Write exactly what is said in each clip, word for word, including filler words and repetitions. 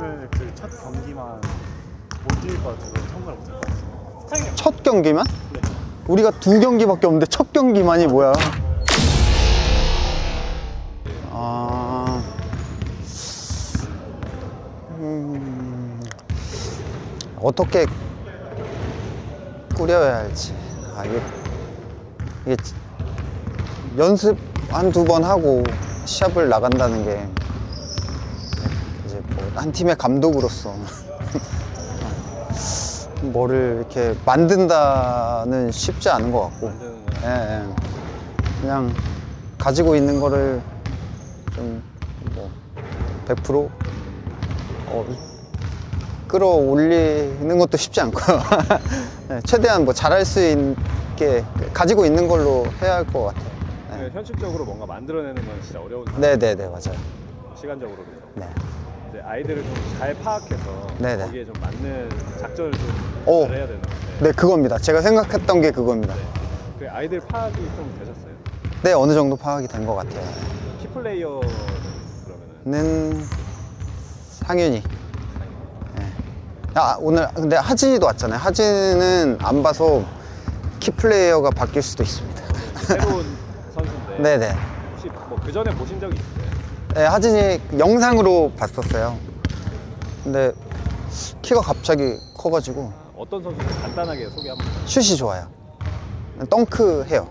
오늘 그 첫 경기만 못 뛸 것 같아서 참가를 못할 것 같아요. 첫 경기만? 네. 우리가 두 경기밖에 없는데 첫 경기만이 뭐야? 아... 음... 어떻게 꾸려야 할지. 아, 이게, 이게 연습 한 두 번 하고 시합을 나간다는 게 이제 뭐 한 팀의 감독으로서 뭐를 이렇게 만든다는 쉽지 않은 것 같고, 예, 예. 그냥 가지고 있는 거를 좀 뭐 백 퍼센트 어, 끌어올리는 것도 쉽지 않고요. 네, 최대한 뭐 잘할 수 있게 가지고 있는 걸로 해야 할 것 같아요. 네. 현실적으로 뭔가 만들어내는 건 진짜 어려운 네네네, 네, 맞아요. 시간적으로도. 네. 이제 아이들을 좀 잘 파악해서 네네. 거기에 좀 맞는 작전을 좀 오. 잘 해야 되는 건데. 네, 그겁니다. 제가 생각했던 게 그겁니다. 네. 그 아이들 파악이 좀 되셨어요? 네, 어느 정도 파악이 된 것 같아요. 키플레이어 그러면은 는 상윤이. 네. 아, 오늘 근데 하진이도 왔잖아요. 하진이는 안 봐서 키플레이어가 바뀔 수도 있습니다. 새로운 선수인데. 네네. 혹시 뭐 그 전에 보신 적이 있어요? 네, 하진이 영상으로 봤었어요. 근데 키가 갑자기 커가지고. 어떤 선수인지 간단하게 소개 한번. 슛이 좋아요. 덩크해요.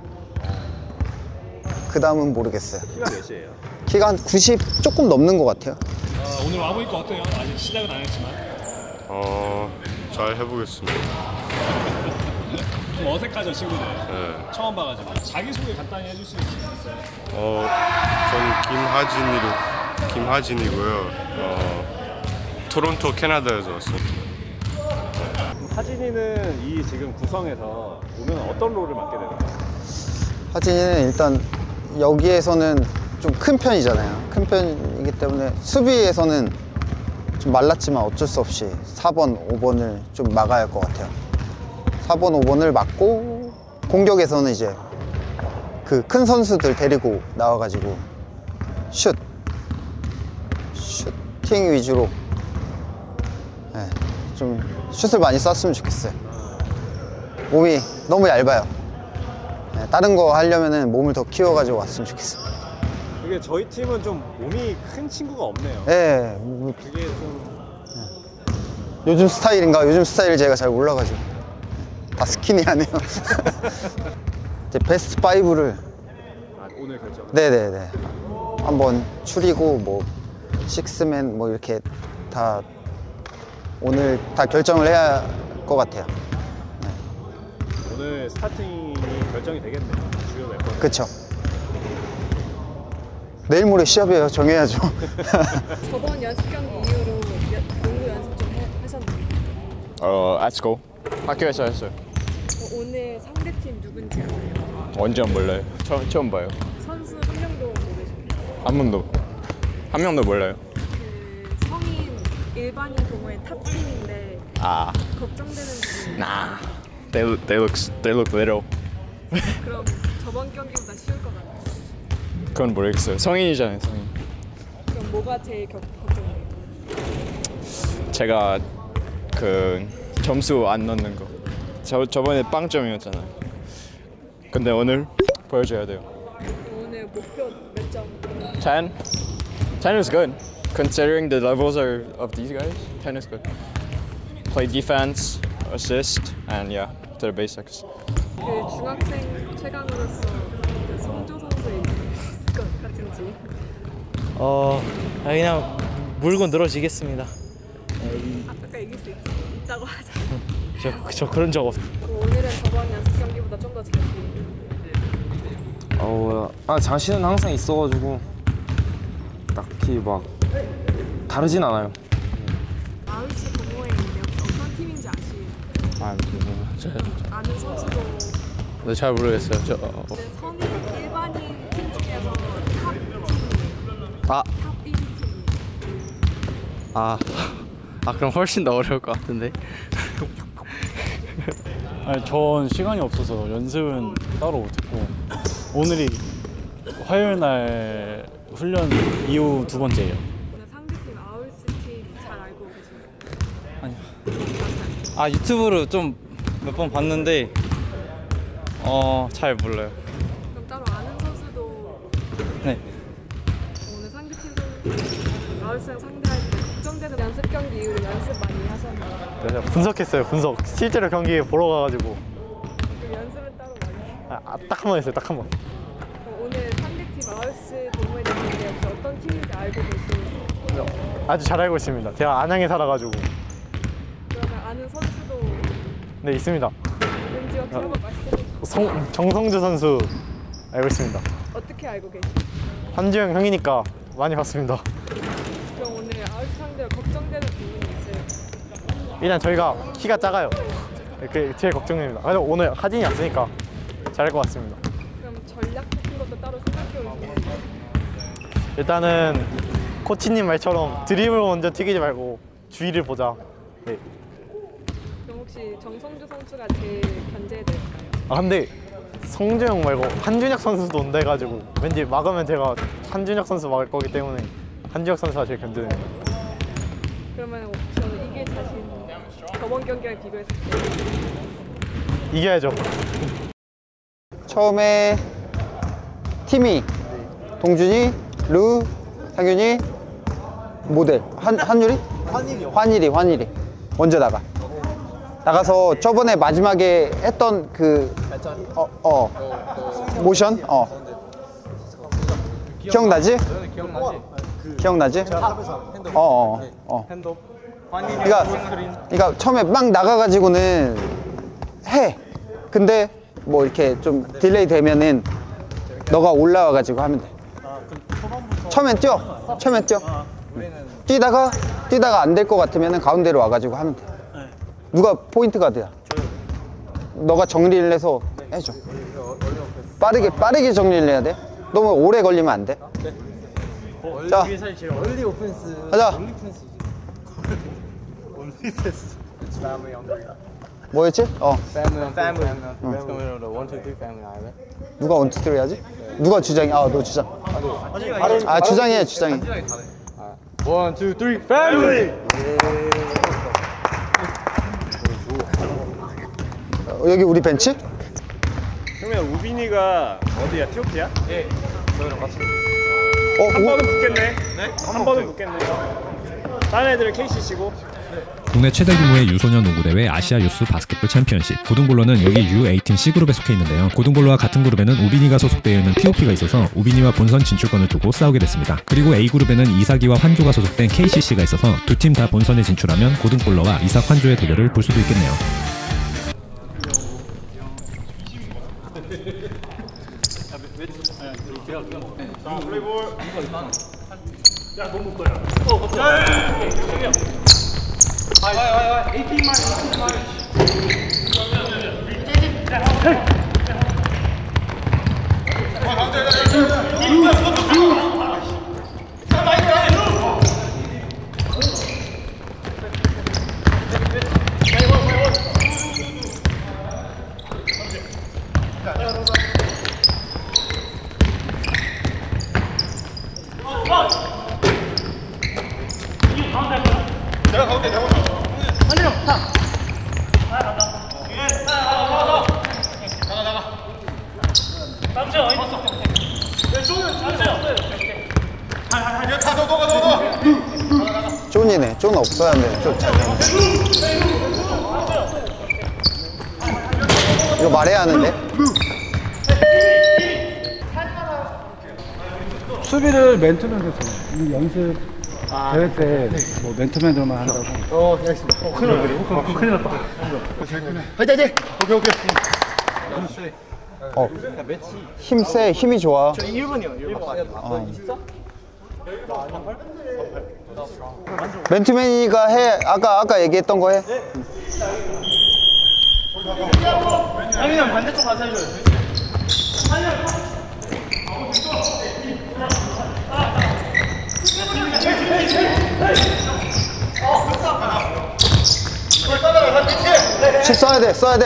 그 다음은 모르겠어요. 키가 몇이에요? 키가 한 구십 조금 넘는 것 같아요. 어, 오늘 와보니까 어때요? 아직 시작은 안 했지만. 어, 잘 해보겠습니다. 좀 어색하죠, 친구들? 네. 처음 봐가지고. 자기소개 간단히 해줄 수 있어요? 어, 저는 김하진이로, 김하진이고요. 어, 토론토 캐나다에서 왔습니다. 하진이는 이 지금 구성에서 오면 어떤 롤을 맡게 되나요? 하진이는 일단 여기에서는 좀 큰 편이잖아요. 큰 편이기 때문에 수비에서는 좀 말랐지만 어쩔 수 없이 사 번, 오 번을 좀 막아야 할 것 같아요. 사 번, 오 번을 막고 공격에서는 이제 그 큰 선수들 데리고 나와가지고 슛, 슈팅 위주로, 네, 좀 슛을 많이 쐈으면 좋겠어요. 몸이 너무 얇아요. 네, 다른 거 하려면은 몸을 더 키워가지고 왔으면 좋겠어요. 이게 저희 팀은 좀 몸이 큰 친구가 없네요. 네, 그게 좀 요즘 스타일인가? 요즘 스타일 제가 잘 몰라가지고 다 스키니하네요. 이제 베스트 오를 아, 오늘 결정. 네네네 한번 추리고 뭐 식스맨 뭐 이렇게 다 오늘 다 결정을 해야 할 것 같아요. 네. 오늘 스타팅이 결정이 되겠네요. 주요 멤버. 그쵸. 내일 모레 시합이에요. 정해야죠. 저번 연습 경기 이후로 농구 연습 좀 해, 하셨나요? 어, at school. 학교에서 했어요. 어, 오늘 상대팀 누군지 알아요? 완전 몰라요. 처음, 처음 봐요. 선수 한 명도 모르시나요? 한 명도. 한 명도 몰라요. 그 성인 일반인 동호회 탑팀인데 아, 걱정되는 부분. nah. They, look- they look, they look little. 그럼 저번 경기보다 쉬울 것 같아요. 그건 모르겠어요. 성인이잖아요, 성인. 그럼 뭐가 제일 겨, 걱정돼요? 제가 그 점수 안 넣는 거. 저, 저번에 빵점이었잖아요. 근데 오늘 보여줘야 돼요. 오늘 목표 몇 점? ten? ten is good. Considering the levels are of these guys, ten is good. Play defense, assist, and yeah, to the basics. 그 중학생 최강으로서 그 성조 선수의 있을 것 같은지. 어, 아, 그냥 물고 늘어지겠습니다. 아, 아까 이길 수 있, 있다고 하잖아요. 저, 저 그런 적 없. 오늘은 저번 연습 경기보다 좀 더 잘. 어, 아 자신은 항상 있어가지고 딱히 막 다르진 않아요. 아울시 동호회 있는데 혹시 어떤 팀인지 아시나요? 아, 저, 아는 선수도 저, 잘 모르겠어요. 저, 어, 그 성인 일반인 팀 중에서 탑 아, 탑 일 팀. 아, 아 그럼 훨씬 더 어려울 것 같은데. 아니, 전 시간이 없어서 연습은 따로 못했고 오늘이 화요일 날 훈련 이후 두 번째예요. 오늘 상대팀 아울시 팀 잘 알고 알고 계신가요? 아니요. 아 유튜브로 좀 몇 번 봤는데 어 잘 몰라요. 그럼 따로 아는 선수도 네. 오늘 상대팀 선수 라울스랑 상대할 때 걱정되는 연습 경기 이후로 연습 많이 하셨나요? 제가 분석했어요. 분석. 실제로 경기 보러 가가지고 그럼 연습은 따로 많이 해요? 아, 아, 딱 한 번 했어요. 딱 한 번. 그럼 오늘 상대팀 라울스 동호회 대표인데 혹시 어떤 팀인지 알고 계시나요? 아주 잘 알고 있습니다. 제가 안양에 살아가지고. 그러면 아는 선수도 네, 있습니다. 왠지 어떻게 한번 말씀해 주세요. 성, 정성주 선수 알고 있습니다. 어떻게 알고 계시나요? 한주영 형이니까 많이 봤습니다. 그럼 오늘 라울스 상대로 걱정되는 부분이 있어요? 일단 저희가 키가 작아요. 그게 제일 걱정됩니다. 그래서 오늘 하진이 왔으니까 잘할 것 같습니다. 그럼 전략 같은 것도 따로 생각해 오시나요? 일단은 코치님 말처럼 드립을 먼저 튀기지 말고 주의를 보자. 네. 그럼 혹시 정성주 선수가 제일 견제될까요? 아 근데 성재형 말고 한준혁 선수도 온다 해가지고 왠지 막으면 제가 한준혁 선수 막을 거기 때문에 한준혁 선수가 제일 견제됩니다. 그러면 저는 이길 자신 저번 경기랑 비교했을 때 이겨야죠. 처음에 팀이 동준이, 루, 상윤이, 모델 한 한율이? 환일이. 환일이 환일이 먼저 나가. 나가서 저번에 마지막에 했던 그 어, 어 모션 어 기억나지? 기억나지? 어, 어, 어. 그러니까, 그러니까 처음에 막 나가가지고는 해. 근데 뭐 이렇게 좀 딜레이 되면은 너가 올라와가지고 하면 돼. 처음엔 뛰어. 처음엔 뛰어. 뛰다가 뛰다가 안 될 것 같으면은 가운데로 와가지고 하면 돼. 누가 포인트 가드야? 너가 정리를 해서 해줘. 빠르게 빠르게 정리를 해야 돼. 너무 오래 걸리면 안 돼. 자, 얼리 오펜스. 가자. 뭐였지? 어. 패밀리 패밀리. 원, 투, 쓰리 패밀리 아이래. 누가 원투 쓰리 하지? 누가 주장이? 아, 너 주장. 아, 주장이야, 주장이. 원, 투, 쓰리 패밀리. 어, 여기 우리 벤치? 그러면 우빈이가 어디야? 티오피아? 예. 저희랑 같이. 어, 한 오- 번은 붙겠네. 네? 한 번은 붙겠네. 다른 애들은 케이씨씨고. 국내 최대 규모의 유소년 농구대회 아시아 유스 바스켓볼 챔피언십. 고등볼로는 여기 유 에이틴 C그룹에 속해 있는데요. 고등볼로와 같은 그룹에는 우빈이가 소속되어 있는 피오피가 있어서 우빈이와 본선 진출권을 두고 싸우게 됐습니다. 그리고 A그룹에는 이삭이와 환조가 소속된 케이씨씨가 있어서 두 팀 다 본선에 진출하면 고등볼로와 이삭 환조의 대결을 볼 수도 있겠네요. 야, 너무 거야. 어, 야, 와이 와이 와이. 에이티만. 내가 가운데 내가 아니요, 타. 나가 나가. 나가 나가. 남자 어디 있어? 내 손은 남자. 하하하. 다 너 너가 너. 존이네. 존 없어야 돼. 존. 이거 말해야 하는데? 수비를 맨투맨에서 이 연습 대회 때 뭐 맨투맨으로만 한다고. 어, 알겠습니다. 어, 큰일 났다. 어, 큰일 났다. 화이팅 화이팅. 오케이 오케이. 어. 힘 세. 힘이 좋아. 저 일 번이요. 일 번. 어. 있어? 맨투맨이가 해. 아까 아까 얘기했던 거 해. 상민이 형 반대쪽 가서 해줘요. 십 써야 돼. 써야 돼.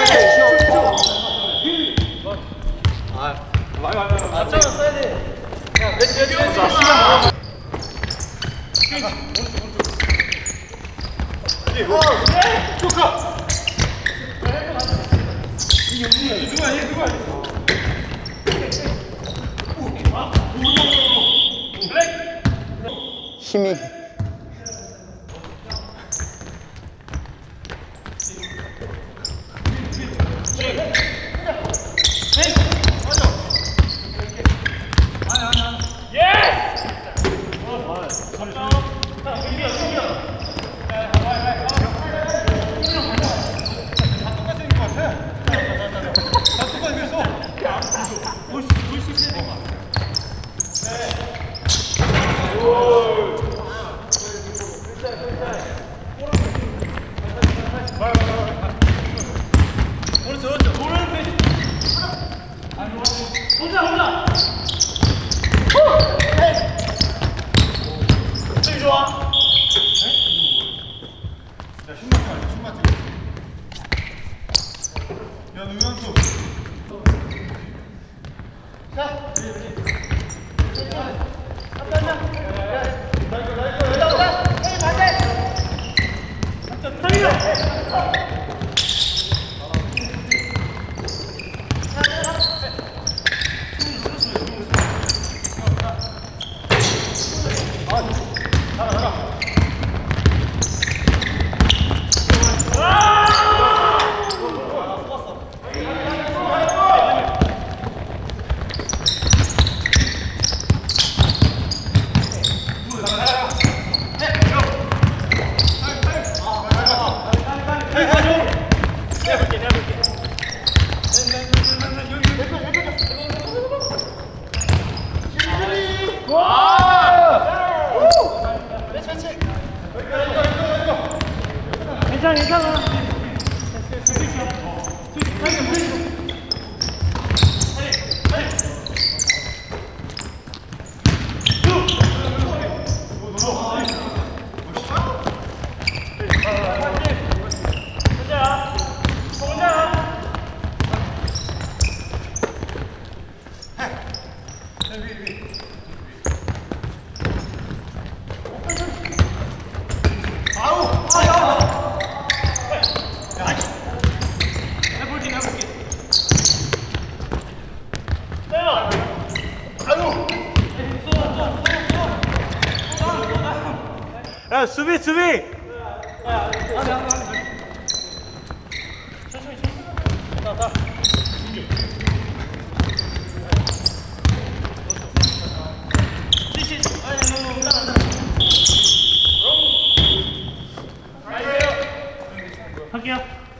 아, 많이 많이 많이. 앞장을 써야 돼. 야, 몇 몇 몇. 힘이 괜찮아 괜찮아. 야 수비 수비. 할게요.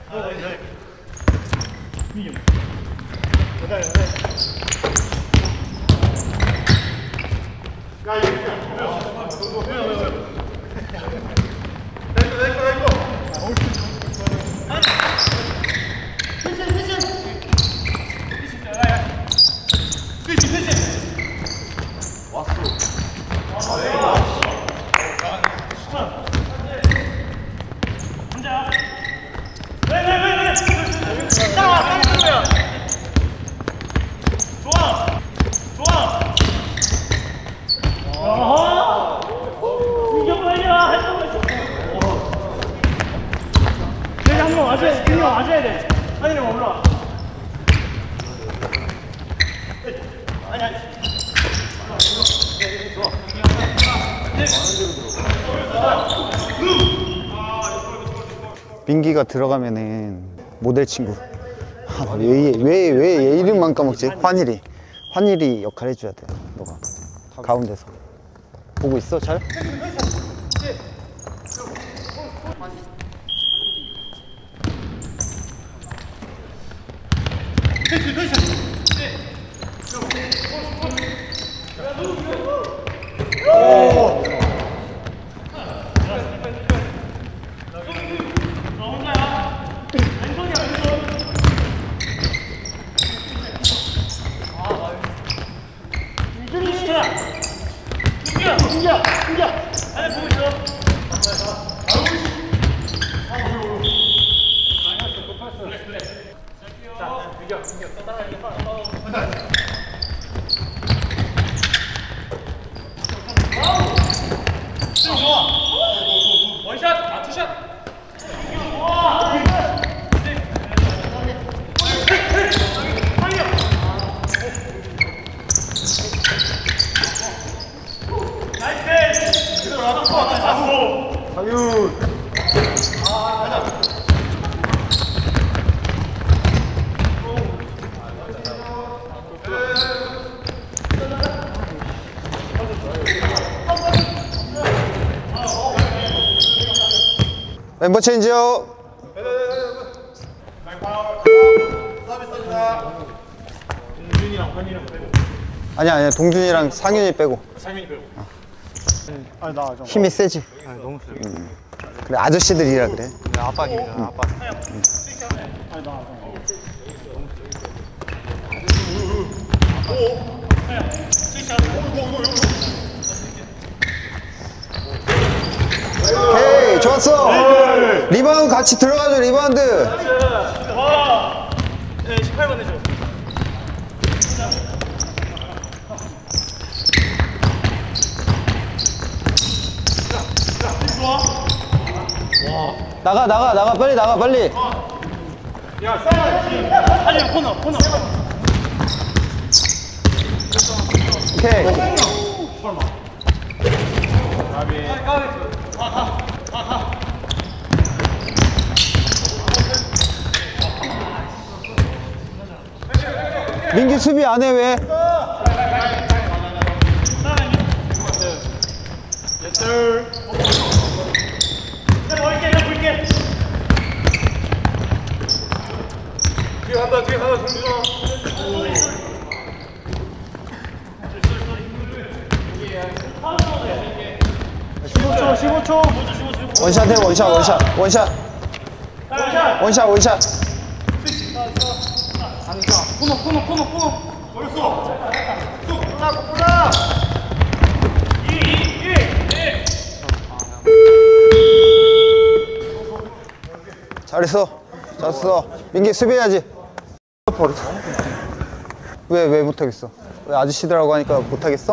맞아야 돼. 아니 올라. 아니 아니. 민기가 들어가면은 모델 친구. 왜왜왜 왜 얘 이름만 까먹지? 환일이. 환일이 역할 해줘야 돼. 너가 가운데서 보고 있어 잘? 멤버 체인지요. 아니야 아니야 동준이랑 상윤이 빼고. 상윤이 빼고. 어. 아니 나 좀. 힘이 세지. 아니 너무 세. 음. 그래 아저씨들이라 그래. 네, 아빠 힘이다. 응. 아빠. 응. 아니 나 오케이 좋았어. 리바운드 같이 들어가줘. 리바운드. 와. 네, 십팔 번 해줘. 나가 나가 나가 빨리 나가 빨리. 야, 싸워. 아니야, 코너, 코너. 오케이. 민기 수비 안 해 왜? Yes, sir. 내가 볼게, 내가 볼게. 뒤에 간다, 뒤에 간다, 정준아. 십오 초, 십오 초. 원샷 해 원샷 원샷 원샷 원샷 원샷. 코너, 코너, 코너, 코너. 어렸어. 뚝, 올라, 올라. 이, 이, 일, 일. 잘했어 잘했어. 민기 수비해야지. 왜 왜 못하겠어? 왜 아저씨들하고 하니까 못하겠어?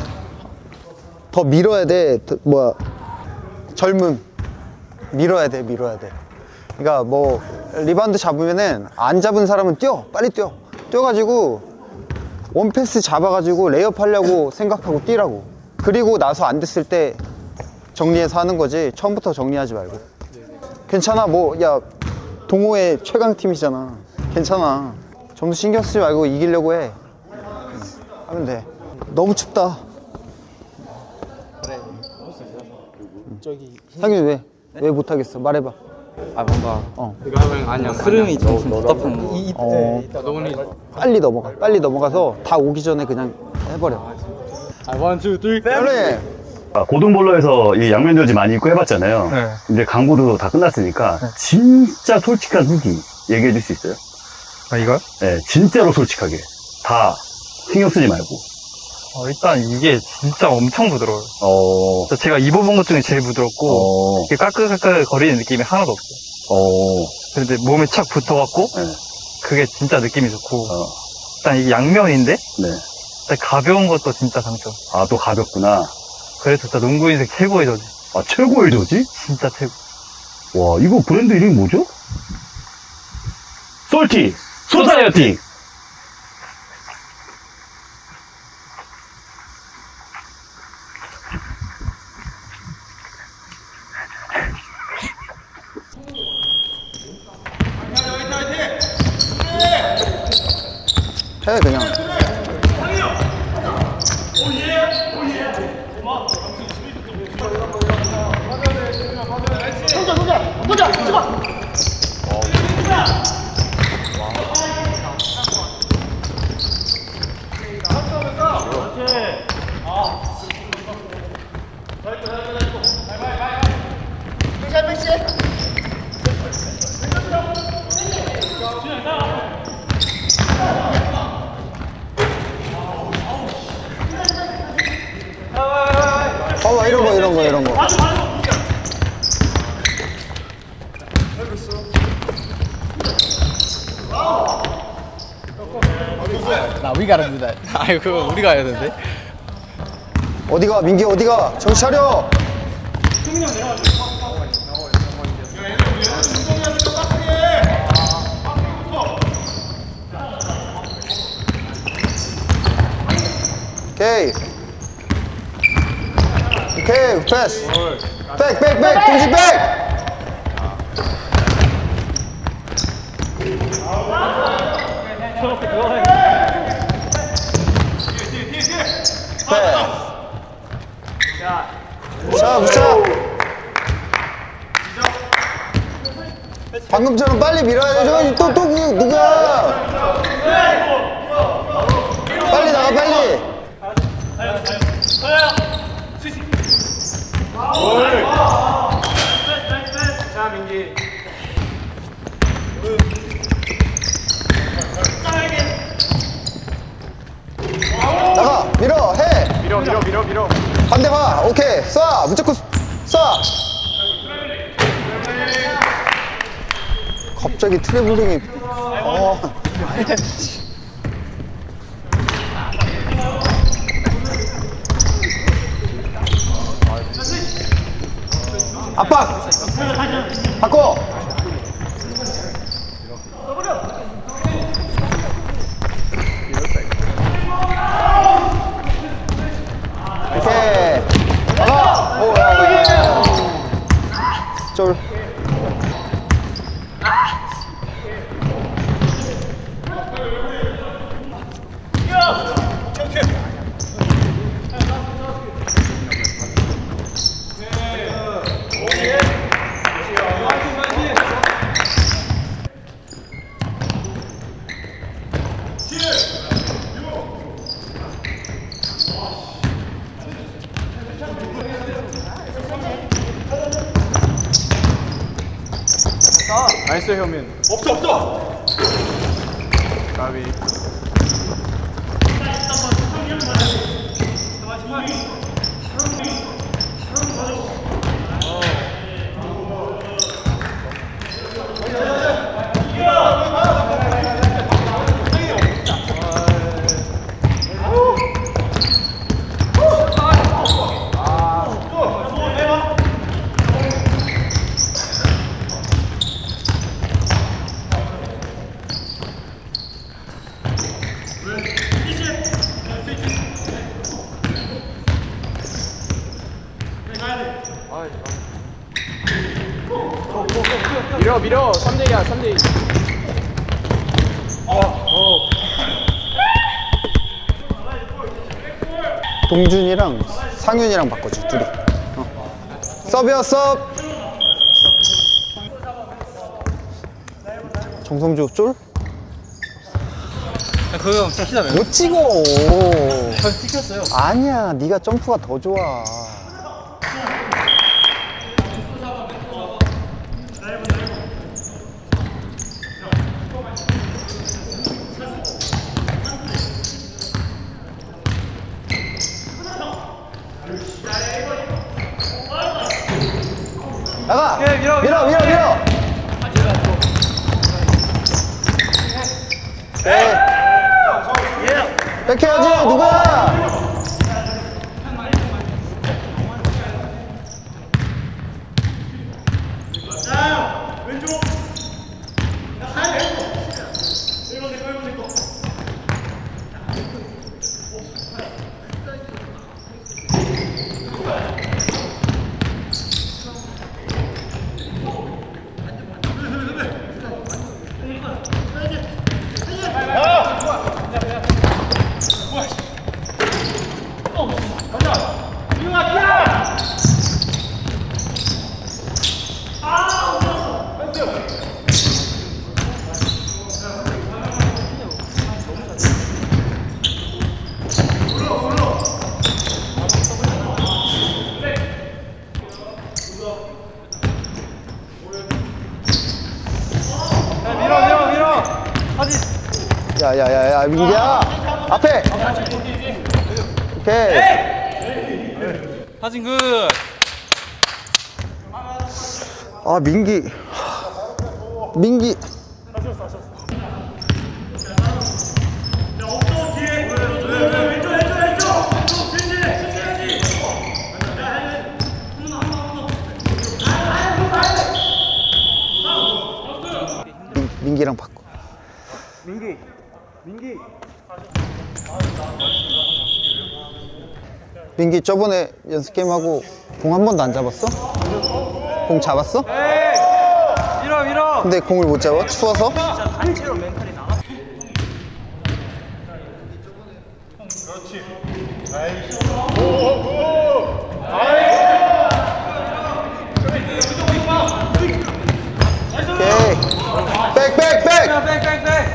더 밀어야 돼. 더, 뭐야 젊음 밀어야 돼 밀어야 돼. 그러니까 뭐 리바운드 잡으면은 안 잡은 사람은 뛰어 빨리 뛰어 뛰어가지고 원패스 잡아가지고 레이업 하려고 생각하고 뛰라고. 그리고 나서 안 됐을 때 정리해서 하는 거지 처음부터 정리하지 말고. 괜찮아 뭐 야 동호회 최강팀이잖아. 괜찮아. 점수 신경 쓰지 말고 이기려고 해. 하면 돼. 너무 춥다. 그래. 저기 상윤 왜? 왜 못하겠어? 말해봐. 아 뭔가 어. 이거 하면 아니야. 흐름이 좀 답답한 거. 이, 어. 빨리 넘어가. 빨리 넘어가서 다 오기 전에 그냥 해버려. 원, 투, 쓰리, 그래. 아, 고등볼러에서 이 양면저지 많이 입고 해봤잖아요. 네. 이제 강구도 다 끝났으니까 진짜 솔직한 후기 얘기해 줄 수 있어요? 아, 이거요? 네, 진짜로 솔직하게 다 신경 쓰지 말고. 어, 일단 이게 진짜 엄청 부드러워요. 어. 진짜 제가 입어본 것 중에 제일 부드럽고 어. 이게 까끌까끌 거리는 느낌이 하나도 없어요. 어. 근데 몸에 착 붙어갖고 네. 그게 진짜 느낌이 좋고 어. 일단 이게 양면인데 네. 일단 가벼운 것도 진짜 장점. 아, 또 가볍구나. 그래서 진짜 농구 인생 최고의 저지. 아, 최고의 저지? 진짜 최고. 와, 이거 브랜드 이름이 뭐죠? 솔티! 소사이어티! 해 그냥. 혼자, 혼자, 혼자, 찍어. 봐봐 이런 거 이런 거 이런 거. 나 we gotta do that. 아니 그거 우리가 해야 되는데. 어디가 민기 어디가? 정신 차려. 오케이 오케이 패스. 백, 백, 백! 동지 백! 백. 자, 붙여! 방금처럼 빨리 밀어야 돼. 또, 또, 그, 누가! 빨리 나가, 빨리! 자, 민기. 나가! 밀어! 해! 밀어, 밀어, 밀어, 밀어. 반대 봐! 오케이! 쏴! 무조건 쏴! 갑자기 트래블링이 어. 압박! 바꿔! 오케이! 나가! 오, 야, 야, 야. 쫄. 나이스 효민. 없어 없어. 가비. 밀어 밀어. 삼 대 이야 삼 대 이. 어, 어. 동준이랑 상윤이랑 바꿔줘 둘이. 어. 서브야 서브. 정성주 쫄? 그거 찍히잖아요. 못 찍어. 전 찍혔어요. 아니야, 네가 점프가 더 좋아. 나가! 예, 밀어, 밀어, 밀어, 밀어! 네. 백해야지, 누구야? 야야야야 민기야 앞에. 오케이. 하진 굿. 아 민기 민기 민, 민기랑 바꿔. 민기. 민기. 민기 저번에 연습 게임 하고 공 한 번도 안 잡았어? 공 잡았어? 밀어 밀어. 근데 공을 못 잡아? 추워서? 단체로 멘탈이 나가. 그렇지. 나이스. 오, 굿. 나이스. 오케이. 백, 백, 백. 백, 백, 백.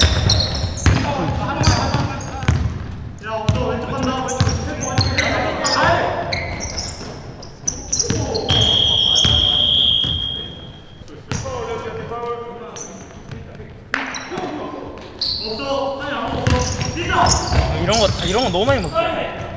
이런 거 이런 거 너무 많이 먹죠.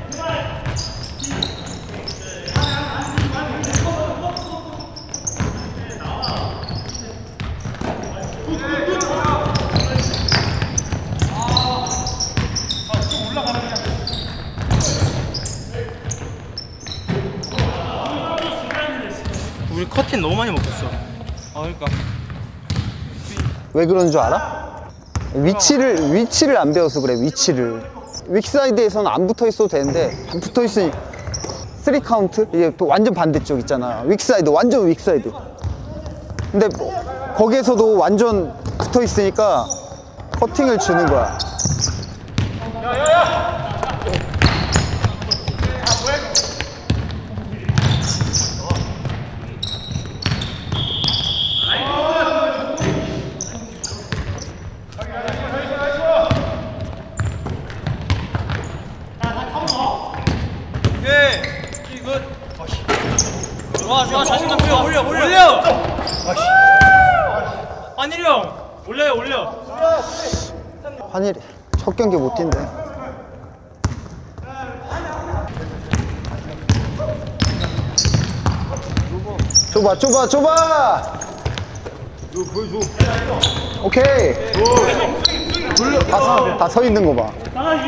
우리 커팅 너무 많이 먹었어. 아 그러니까. 왜 그런 줄 알아? 위치를 위치를 안 배워서 그래. 위치를 윅사이드에서는 안 붙어 있어도 되는데 안 붙어 있으니 쓰리 카운트 이게 또 완전 반대쪽 있잖아. 윅사이드 완전 윅사이드. 근데 뭐 거기에서도 완전 붙어 있으니까 커팅을 주는 거야. 좋아 좋아 자신감 올려 올려 올려. 환일이 형 올려요 올려. 환일이 첫 경기 못 뛴대. 좁아 좁아 좁아. 오케이. 다 서 있는 거 봐.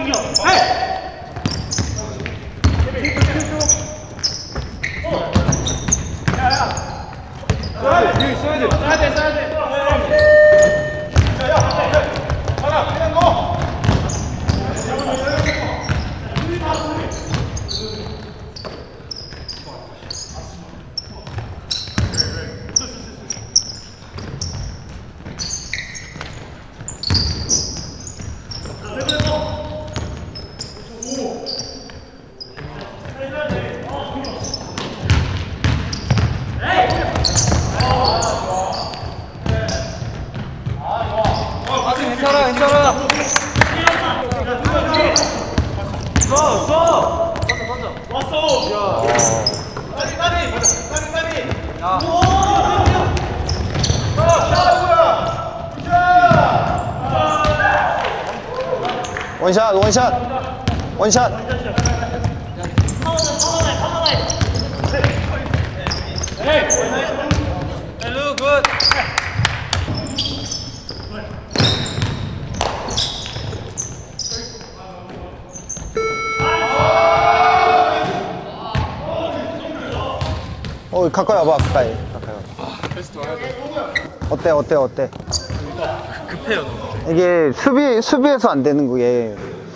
써야 돼, 써야 돼, 써야 돼, 써야 돼. 야, 하나, 그냥 거. 괜찮아 괜찮아. 써 써. 왔어. 까비, 까비, 까비, 까비. 야. 원샷 원샷 원샷. 헬로 굿. 어 가까이 와봐 가까이 가까이 와봐. 어때 어때 어때? 급해요 너무. 이게 수비 수비에서 안 되는 게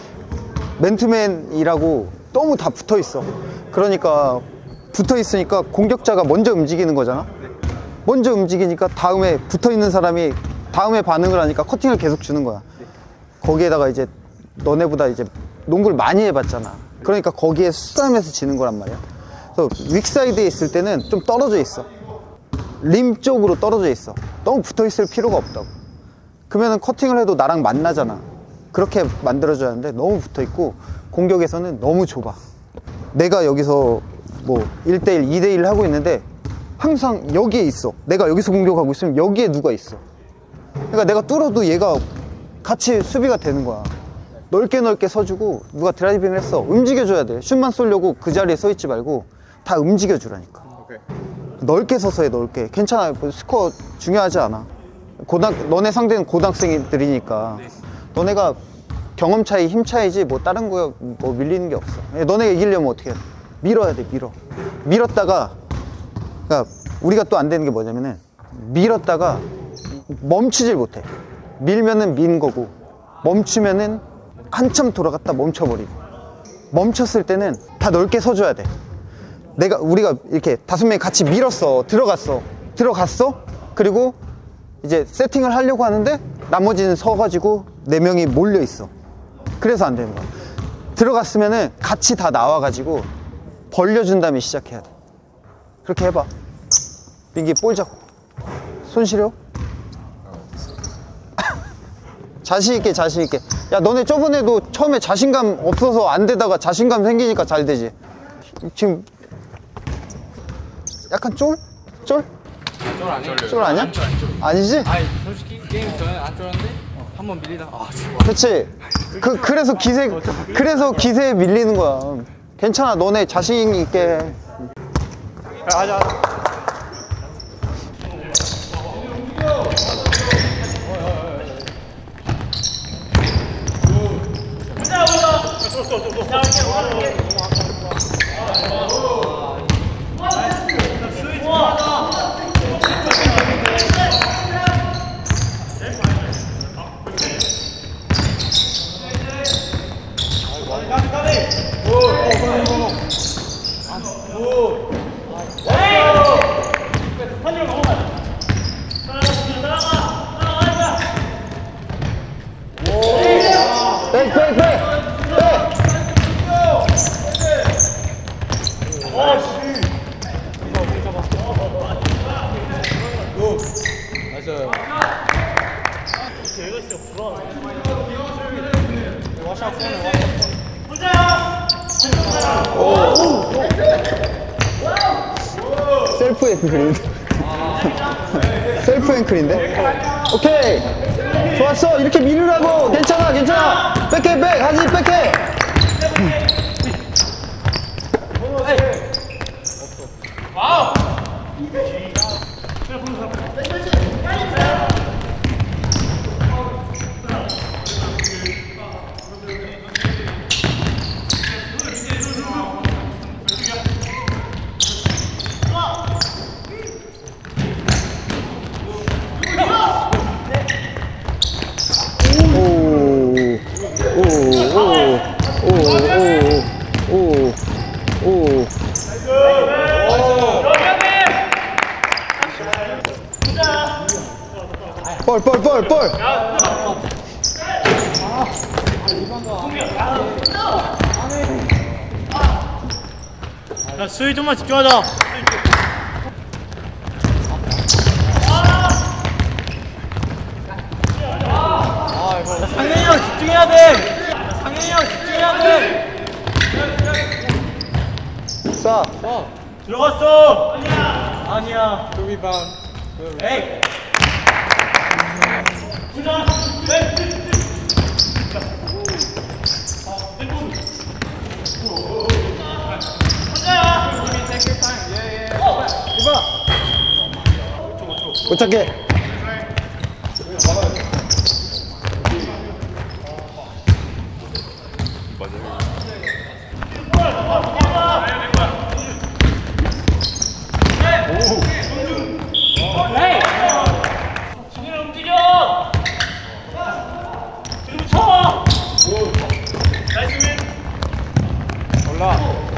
맨투맨이라고 너무 다 붙어 있어. 그러니까 붙어 있으니까 공격자가 먼저 움직이는 거잖아. 먼저 움직이니까 다음에 붙어 있는 사람이 다음에 반응을 하니까 커팅을 계속 주는 거야. 거기에다가 이제 너네보다 이제 농구를 많이 해봤잖아. 그러니까 거기에 수싸움에서 지는 거란 말이야. 그래서 윅사이드에 있을 때는 좀 떨어져 있어. 림 쪽으로 떨어져 있어. 너무 붙어 있을 필요가 없다고. 그러면은 커팅을 해도 나랑 만나잖아. 그렇게 만들어줘야 하는데 너무 붙어 있고 공격에서는 너무 좁아. 내가 여기서 뭐 일 대 일, 이 대 일 하고 있는데 항상 여기에 있어. 내가 여기서 공격하고 있으면 여기에 누가 있어. 그러니까 내가 뚫어도 얘가 같이 수비가 되는 거야. 넓게 넓게 서주고 누가 드라이빙을 했어. 움직여줘야 돼. 슛만 쏘려고 그 자리에 서 있지 말고 다 움직여주라니까. 오케이. 넓게 서서 해. 넓게. 괜찮아. 스코어 중요하지 않아. 고등 너네 상대는 고등학생들이니까 네. 너네가 경험 차이, 힘 차이지 뭐 다른 거야 뭐 밀리는 게 없어. 너네가 이기려면 어떻게 해? 밀어야 돼. 밀어. 밀었다가 그러니까 우리가 또 안 되는 게 뭐냐면은 밀었다가 멈추질 못해. 밀면은 민 거고 멈추면은 한참 돌아갔다 멈춰버리고. 멈췄을 때는 다 넓게 서줘야 돼. 내가 우리가 이렇게 다섯 명이 같이 밀었어. 들어갔어. 들어갔어. 그리고 이제 세팅을 하려고 하는데 나머지는 서가지고 네 명이 몰려 있어. 그래서 안 되는 거야. 들어갔으면은 같이 다 나와가지고 벌려준 다음에 시작해야 돼. 그렇게 해봐. 민기 볼 잡고 손 시려. 자신있게 자신있게. 야 너네 저번에도 처음에 자신감 없어서 안 되다가 자신감 생기니까 잘 되지. 지금 약간 쫄? 쫄? 쫄 아니야? 쫄 아니야? 아니지? 아니 솔직히 게임 전에 안 쫄았는데 어, 한번 밀리다가 아 좋아. 그치? 그, 그래서 기세 그래서 기세에 밀리는 거야. 괜찮아. 너네 자신 있게 해. 하자 하자. 백, 백, 백! 백! 셀프 앵클인데? 셀프 앵클인데? 오케이! 좋았어! 이렇게 밀으라고! 괜찮아, 괜찮아! 백해, 백! 하지, 백해! 오오오오오오오 볼, 볼, 볼, 볼! 야, 수위 좀만 집중하자. 상현이 형 집중해야 돼. 상현이 형 집중해야 돼. 쏴. 들어갔어. 아니야. 아니야. To rebound. 에이. 주자. 에이. 못 찾게. 진이를 움직여. 지금 쳐. 나이스 민. 올라.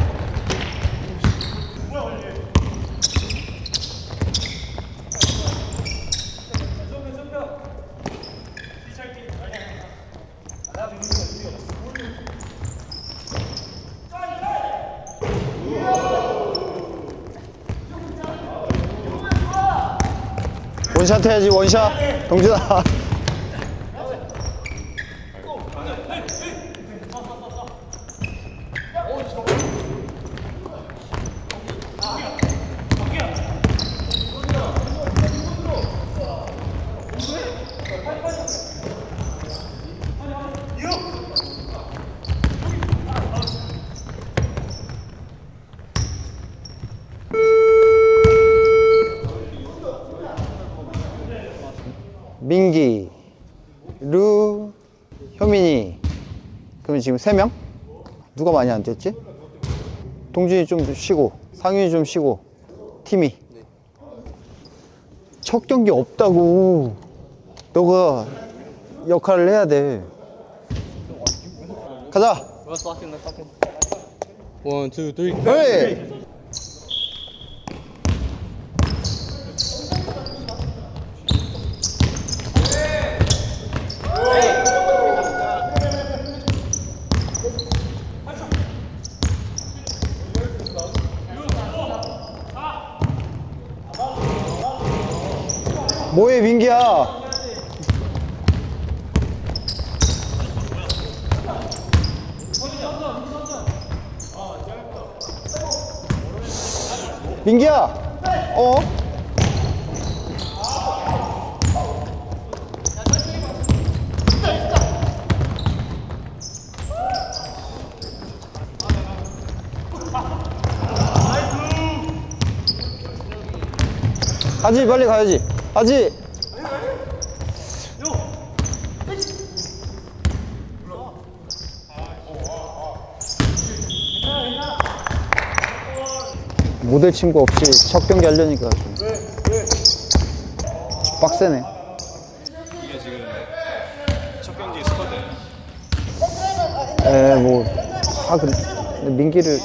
원샷 해야지, 원샷. 동준아. 민기, 루, 효민이. 그러면 지금 세 명? 누가 많이 안 뛰었지? 동준이 좀 쉬고, 상윤이 좀 쉬고, 팀이. 첫 경기 없다고. 너가 역할을 해야 돼. 가자. One, two, three. 헤이! 뭐해 민기야. 민기야. 어? 가지 빨리 가야지. 가지. 모델 친구 없이 첫 경기 하려니까 좀 빡세네. 이게 지금 첫 경기 스쿼드예요. 에, 뭐, 아, 근데 민기를,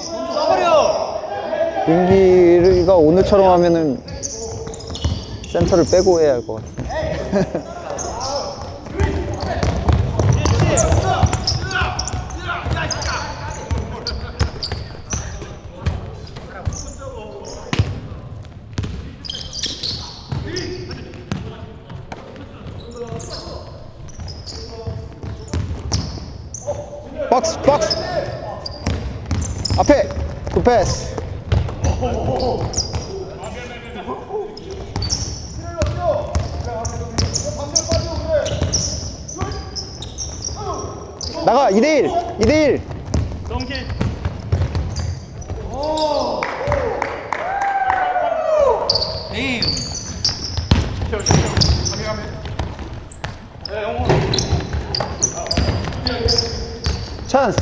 민기가 오늘처럼 하면은 센터를 빼고 해야 할 것 같아. 박스 박스 앞에 굿 패스. 나가 이 대 일 이 대 일. 찬스.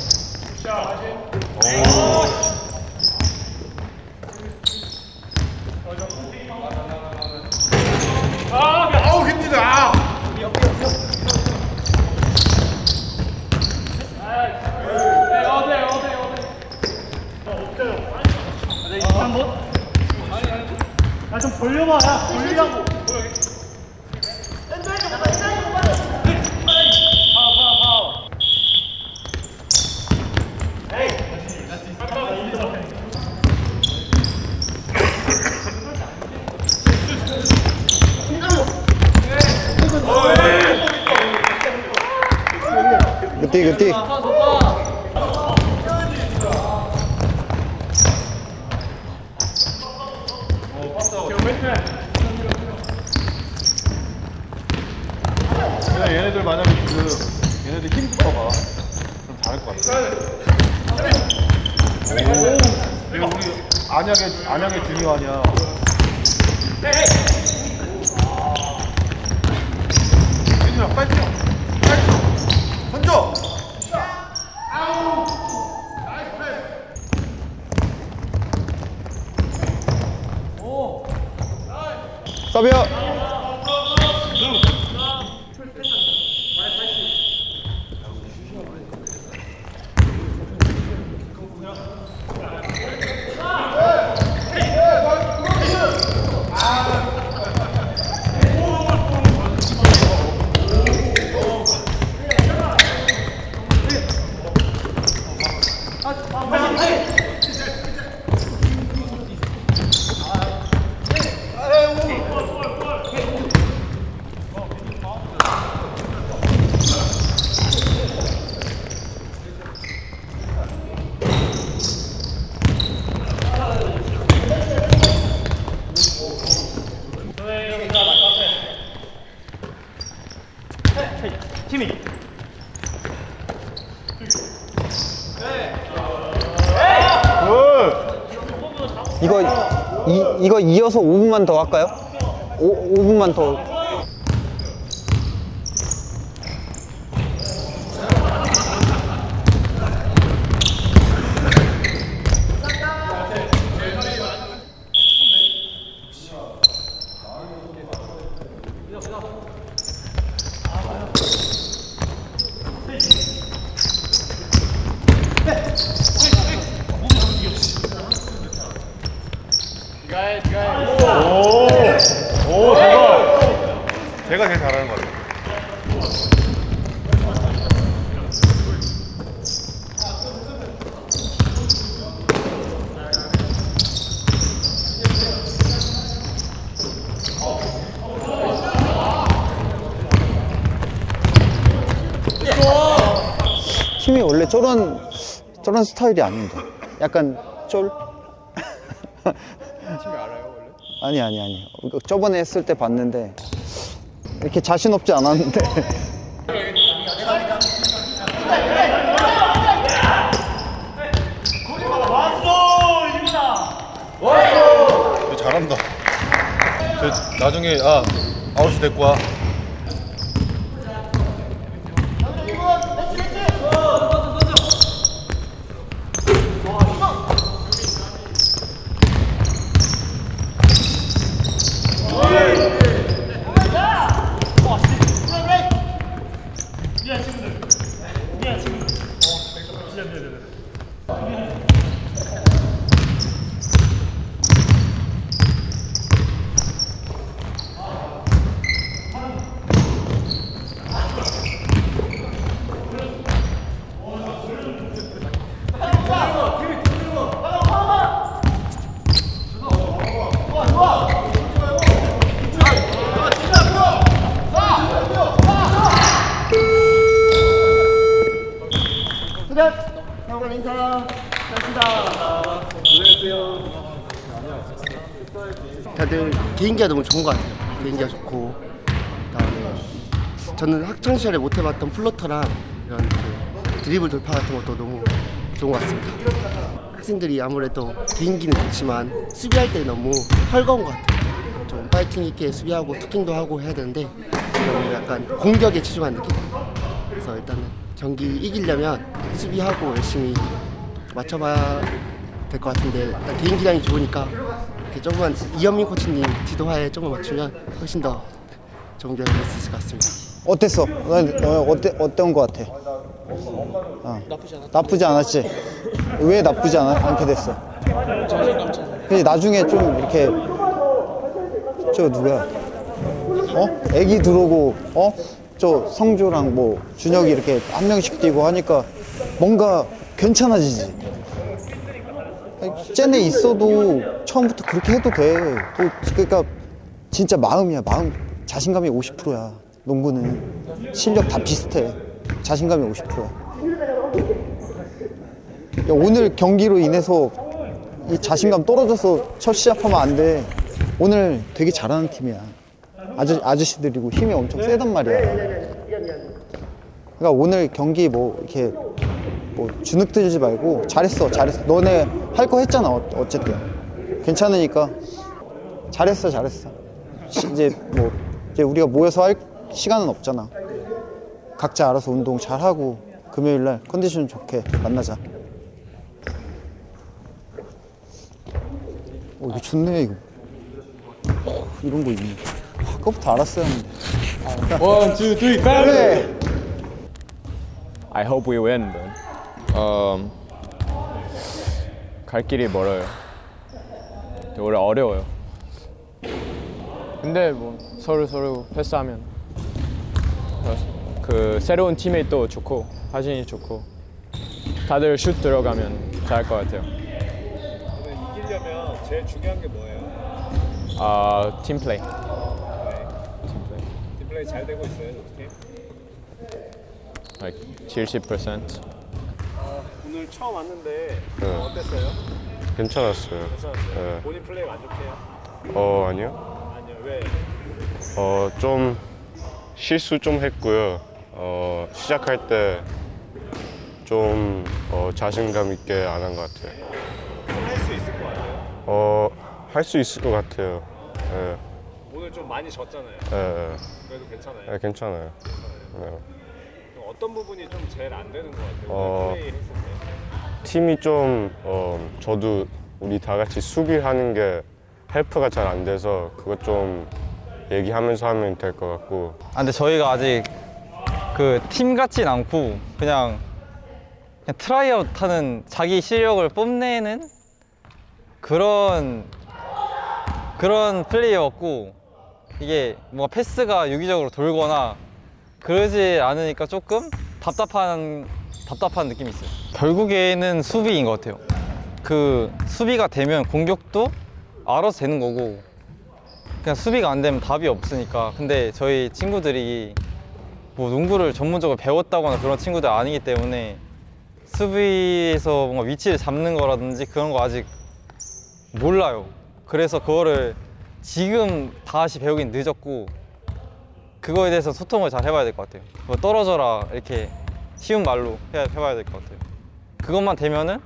아우 힘들다. 좀 벌려봐, 야, 벌리라고. 그때 그때. 그냥 얘네들 만약에 그 얘네들 힘 붙어봐. 그럼 잘할 것 같아. 오, 내가 우리 안양의 안양의 준이 아니야. 민준아 빨리 뛰어. 빨리 뛰어. 던져. 아우. 나이스 패스. 오. 서비어. 팀이. 이거 이, 이거 이어서 오 분만 더 할까요? 오, 오 분만 더. 오, 오, 대박. 제가 제일 잘하는 것 같아요. 팀이 원래 저런 저런 스타일이 아닌데 약간 쫄? 팀이 알아요 원래? 아니 아니 아니 저번에 했을 때 봤는데 이렇게 자신 없지 않았는데 잘한다. 저 나중에 아 아웃이 데리고 와. 다들 개인기가 너무 좋은 것 같아요. 개인기가 좋고 그다음에 저는 학창시절에 못 해봤던 플로터랑 이런 그 드리블 돌파 같은 것도 너무 좋은 것 같습니다. 학생들이 아무래도 개인기는 좋지만 수비할 때 너무 헐거운 것 같아요. 좀 파이팅 있게 수비하고 투킹도 하고 해야 되는데 너무 약간 공격에 치중한 느낌. 그래서 일단은 경기 이기려면 수비하고 열심히 맞춰봐야 될 것 같은데 일단 개인기량이 좋으니까 이렇게 조금만 이현민 코치님 지도하에 조금 맞추면 훨씬 더 좋은 결과를 낼 수 있을 것 같습니다. 어땠어? 난 어, 어때 어떤 거 같아? 어. 나쁘지 않았. 나쁘지 않았지? 왜 나쁘지 않아, 않게 됐어? 자신감 차. 근데 나중에 좀 이렇게 저 누구야? 어? 애기 들어오고 어? 저 성주랑 뭐 준혁이 이렇게 한 명씩 뛰고 하니까 뭔가 괜찮아지지. 쟤네 있어도 처음부터 그렇게 해도 돼. 뭐, 그러니까 진짜 마음이야. 마음 자신감이 오십 퍼센트야. 농구는 실력 다 비슷해. 자신감이 오십 퍼센트야. 야, 오늘 경기로 인해서 이 자신감 떨어져서 첫 시합하면 안 돼. 오늘 되게 잘하는 팀이야. 아저, 아저씨들이고 힘이 엄청 세단 말이야. 그러니까 오늘 경기 뭐 이렇게 뭐 주눅 들지 말고 잘했어 잘했어. 너네 할 거 했잖아. 어, 어쨌든 괜찮으니까 잘했어 잘했어. 시, 이제 뭐 이제 우리가 모여서 할 시간은 없잖아. 각자 알아서 운동 잘하고 금요일날 컨디션 좋게 만나자. 어 이거 좋네 이거. 어, 이런 거 있네. 아까부터 알았어야 했는데. One, two, three, 그래. I hope we win, but um, 갈 길이 멀어요. 올해 어려워요. 근데 뭐 서로 서로 패스하면 그 새로운 팀메이트도 좋고 하진이 좋고 다들 슛 들어가면 잘할 것 같아요. 오늘 이기려면 제일 중요한 게 뭐예요? 아, 팀 플레이. 팀 플레이 잘 되고 있어요, 팀? like 칠십 퍼센트. 어, 오늘 처음 왔는데 네. 어, 어땠어요? 괜찮았어요. 괜찮았어요? 네. 본인 플레이 만족해요? 어 아니요. 아니요, 왜? 어 좀 실수 좀 했고요. 어 시작할 때 좀 어, 자신감 있게 안 한 것 같아요. 할 수 있을 것 같아요? 어 할 수 있을 것 같아요. 예. 오늘 좀 많이 졌잖아요. 예, 예. 그래도 괜찮아요? 예, 괜찮아요. 네. 그럼 어떤 부분이 좀 제일 안 되는 것 같아요? 어, 오늘 플레이 했을 때? 팀이 좀 어, 저도 우리 다 같이 수비하는 게 헬프가 잘 안 돼서 그것 좀 얘기하면서 하면 될 것 같고. 아, 근데 저희가 아직 그 팀 같진 않고 그냥, 그냥 트라이아웃 하는 자기 실력을 뽐내는 그런 그런 플레이였고 이게 뭔가 패스가 유기적으로 돌거나 그러지 않으니까 조금 답답한 답답한 느낌이 있어요. 결국에는 수비인 것 같아요. 그 수비가 되면 공격도 알아서 되는 거고 그냥 수비가 안 되면 답이 없으니까. 근데 저희 친구들이 뭐 농구를 전문적으로 배웠다거나 그런 친구들 아니기 때문에 수비에서 뭔가 위치를 잡는 거라든지 그런 거 아직 몰라요. 그래서 그거를 지금 다시 배우긴 늦었고 그거에 대해서 소통을 잘 해봐야 될 것 같아요. 뭐 떨어져라 이렇게 쉬운 말로 해, 해봐야 될 것 같아요. 그것만 되면은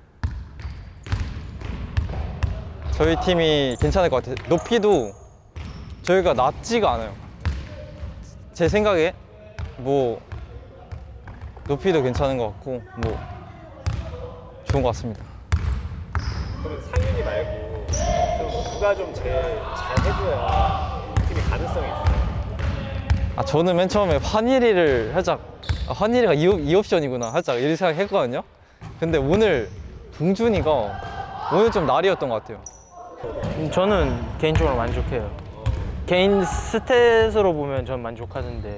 저희 팀이 괜찮을 것 같아요. 높이도 저희가 낮지가 않아요. 제 생각에 뭐 높이도 괜찮은 것 같고 뭐 좋은 것 같습니다. 그러면 상윤이 말고 좀 누가 좀 제일 잘 해줘야 팀이 가능성이 있어요? 아 저는 맨 처음에 환일이를 살짝 아, 환일이가 이, 이 옵션이구나 살짝 이렇게 생각했거든요. 근데 오늘 봉준이가 오늘 좀 날이었던 것 같아요. 저는 개인적으로 만족해요. 개인 스탯으로 보면 전 만족하는데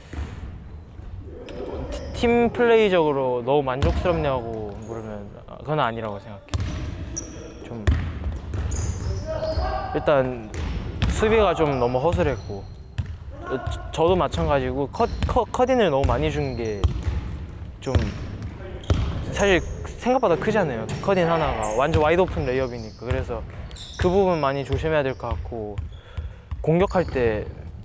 팀 플레이적으로 너무 만족스럽냐고 물으면 그건 아니라고 생각해요. 좀 일단 수비가 좀 너무 허술했고 저도 마찬가지고 컷, 컷, 컷인을 너무 많이 준 게 좀 사실 생각보다 크잖아요. 컷인 하나가 완전 와이드 오픈 레이업이니까. 그래서 그 부분 많이 조심해야 될 것 같고 공격할 때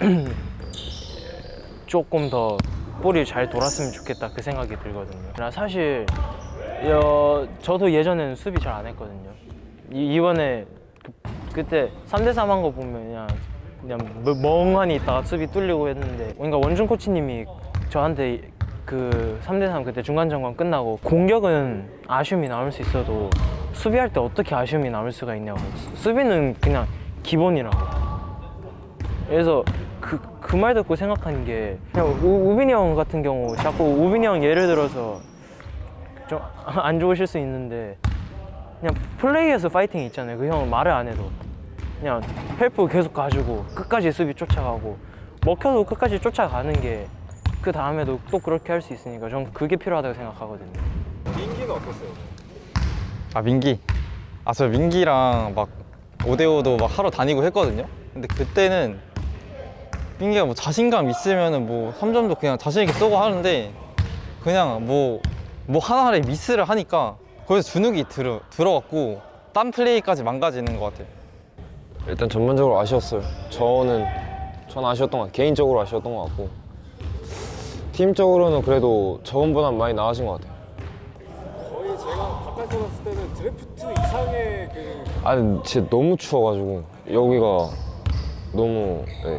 조금 더 볼이 잘 돌았으면 좋겠다 그 생각이 들거든요. 사실 어, 저도 예전에는 수비 잘 안 했거든요. 이, 이번에 그, 그때 삼 대 삼 한 거 보면 그냥 그냥 멍하니 있다가 수비 뚫리고 했는데 그러니까 원준 코치님이 저한테 그 삼 대 삼 그때 중간점검 끝나고 공격은 아쉬움이 남을 수 있어도 수비할 때 어떻게 아쉬움이 남을 수가 있냐고. 수비는 그냥 기본이라고. 그래서 그, 그 말 듣고 생각한 게 그냥 우, 우빈이 형 같은 경우 자꾸 우빈이 형 예를 들어서 좀 안 좋으실 수 있는데 그냥 플레이에서 파이팅이 있잖아요. 그 형은 말을 안 해도 그냥 헬프 계속 가지고 끝까지 수비 쫓아가고 먹혀도 끝까지 쫓아가는 게 그 다음에도 또 그렇게 할 수 있으니까 전 그게 필요하다고 생각하거든요. 민기는 어땠어요? 아 민기? 아 저 민기랑 막 오 대 오도 막 하러 다니고 했거든요. 근데 그때는 민기가 뭐 자신감 있으면은 뭐 삼 점도 그냥 자신 있게 쏘고 하는데 그냥 뭐 뭐 하나하나에 미스를 하니까 거기서 주눅이 들어, 들어갔고 딴 플레이까지 망가지는 것 같아요. 일단 전반적으로 아쉬웠어요. 저는 전 아쉬웠던 것 같아요. 개인적으로 아쉬웠던 것 같고 팀적으로는 그래도 저번보다 많이 나아진 것 같아요. 거의 제가 바깥에서 봤을 때는 드래프트 이상의 그 아니 진짜 너무 추워가지고 여기가 너무 네.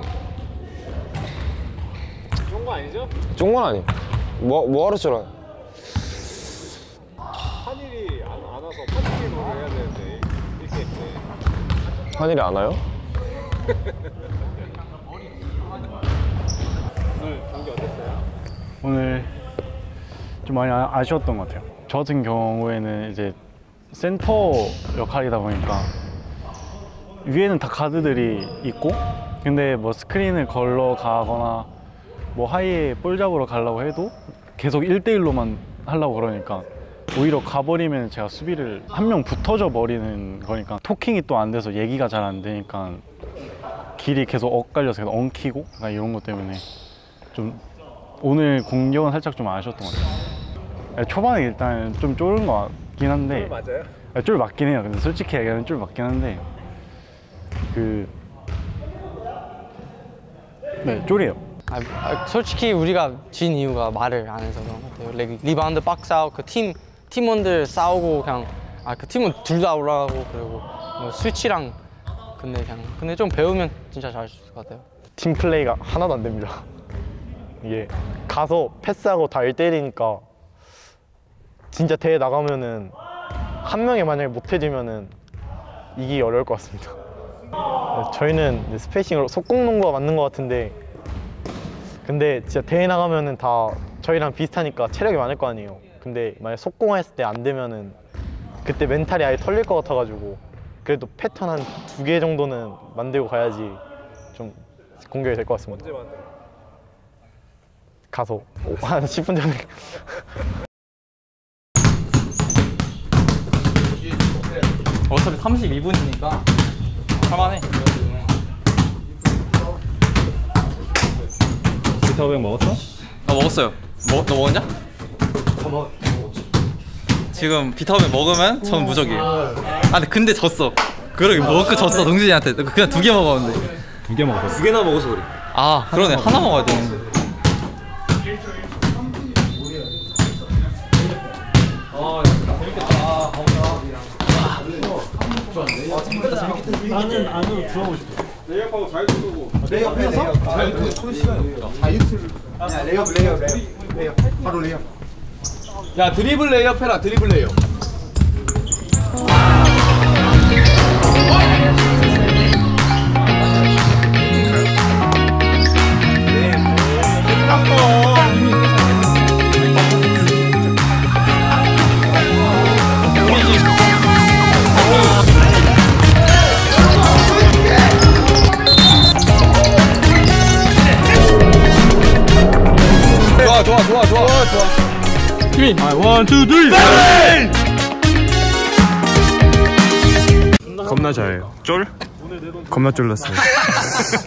좋은 거 아니죠? 좋은 건 아니에요. 뭐, 뭐 하러 줄 알아요? 한일이 안, 안 와서 파티를 해야 되는데 이렇게 했대. 한일이 안 와요? 오늘 경기 어땠어요? 오늘 좀 많이 아- 아쉬웠던 것 같아요. 저 같은 경우에는 이제 센터 역할이다 보니까 위에는 다 가드들이 있고 근데 뭐 스크린을 걸러 가거나 뭐 하이에 볼 잡으러 가려고 해도 계속 일 대 일로만 하려고 그러니까 오히려 가버리면 제가 수비를 한 명 붙어져 버리는 거니까 토킹이 또 안 돼서 얘기가 잘 안 되니까 길이 계속 엇갈려서 계속 엉키고 이런 것 때문에 좀 오늘 공격은 살짝 좀 아쉬웠던 것 같아요. 초반에 일단 좀 쫄은 것 같긴 한데 맞아요? 쫄 맞긴 해요. 근데 솔직히 얘기하면 쫄 맞긴 한데 그 네, 쫄이에요. 아, 아, 솔직히 우리가 진 이유가 말을 안 해서 그런 것 같아요. 리, 리바운드 박스 아웃 그 팀 팀원들 싸우고 그냥 아 그 팀원 둘 다 올라가고 그리고 뭐 스위치랑 근데 그냥 근데 좀 배우면 진짜 잘할 수 있을 것 같아요. 팀 플레이가 하나도 안 됩니다. 이게 가서 패스하고 다 일 대 일이니까 진짜 대회 나가면은 한 명이 만약에 못해지면은 이기기 어려울 것 같습니다. 저희는 스페이싱으로 속공농구가 맞는 것 같은데 근데 진짜 대회 나가면은 다 저희랑 비슷하니까 체력이 많을 거 아니에요. 근데 만약 속공했을 때 안 되면은 그때 멘탈이 아예 털릴 것 같아가지고 그래도 패턴 한 두 개 정도는 만들고 가야지 좀 공격이 될 것 같습니다. 언제 만들어? 가서 한 십 분 전에. 어차피 삼십이 분이니까 할만해. 비타오백 먹었어? 나 먹었어요. 먹, 너 먹었냐? 다 먹었지. 지금 비타민 먹으면 저는 무적이에요. 아 근데, 근데 졌어. 그러게 먹고 졌어 동진이한테. 그냥 두 개 먹었는데. 두 개 먹었어. 두 개나 먹어서 그래. 아 그러네 하나 먹어야 되는데. 아 재밌겠다. 나는 안으로 들어가고 싶어. 레이업하고 자유투 쏘고. 레이업 해서? 자유투 쏠 시간이 없다. 자유투를. 야 레이업 레이업 레이업. 레이업. 바로 레이업. 야 드리블 레이업 해라. 드리블 레이업. 좋아 좋아 좋아 좋아 좋아. 힘이. 아, 원, 투, 쓰리. 겁나 잘해요. 쫄? 겁나 쫄랐어요.